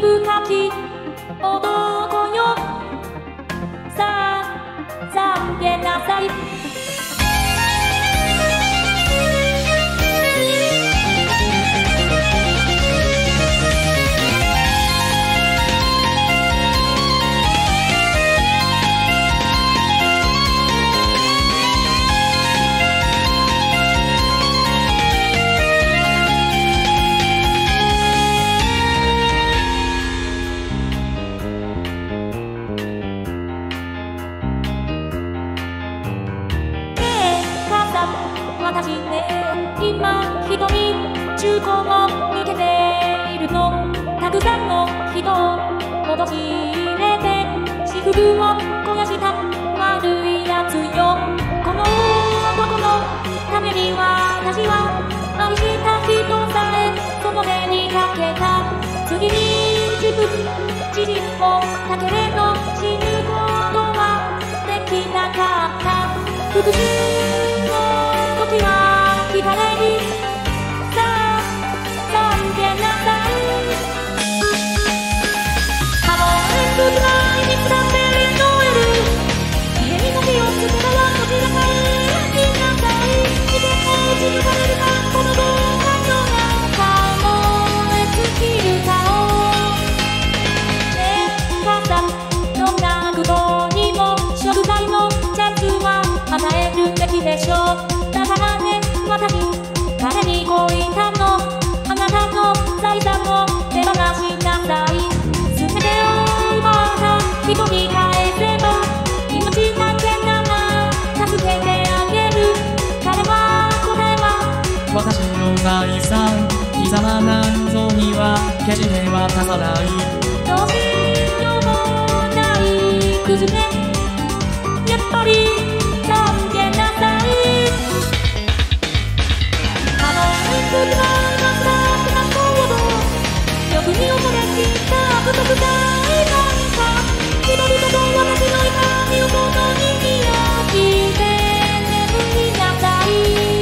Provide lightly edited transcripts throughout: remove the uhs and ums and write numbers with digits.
深き男よ。さあ叫びなさい。私ね、今瞳中古を見てているの。たくさんの人を陥れて私服を肥やした悪いやつよ。この男のために私は愛した人さえその手にかけた。次に自分自身もだけれど死ぬことはできなかった。復讐の時は来たれにさあ叫びなさい。ハローエンドライに下ってりの夜家にの火をつけたらこちらから来なさい。自分を気づかれるかこの動画の中燃え尽きる顔ね。母さんどんなことにも食材のチャンスは与えるべきでしょう。だからね、私誰に恋たの。あなたの財産を手放しなさい。全てを奪った人に返せば命だけなら助けてあげる。彼は答えは私の財産、貴様なんぞには決して渡さない。 どうしようもないクズね。やっぱり叫びなさい。僕らがスタートな行動欲に恐れきった不徳大なんか人々と私の痛みをこのに焼きて眠りなさい。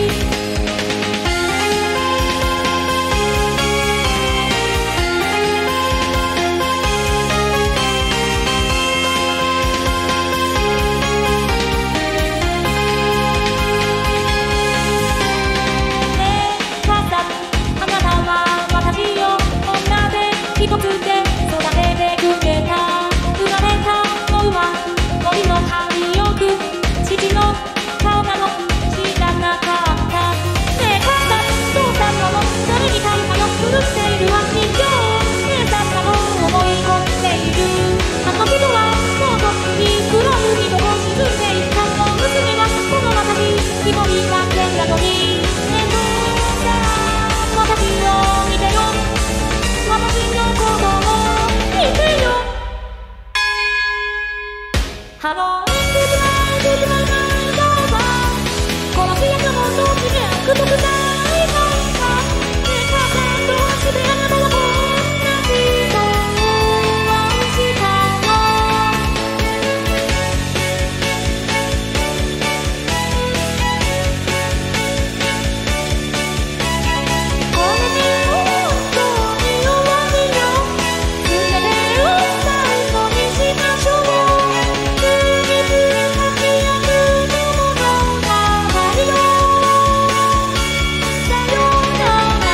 一つで育ててくれた。生まれたのは森の針よく父の顔なの知らなかった。ねえ母さん父さんの誰に大会を振るっているわ人形。姉さんなの思い込んでいる。あの人はもうとっくに黒い海を沈んでいった。の娘はこの私一人だけなのに。ねえさあ私を見てよ。私のことを見てよ。ハローエンドライブライナーは殺し屋のもとに悪徳大なんか。ねえ母さんどうしてあなたはこんな人を愛したの。これで本当に終わりよ。全てを最後にしましょう。罪深き悪の物語よ。さよなら。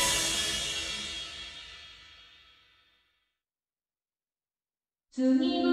次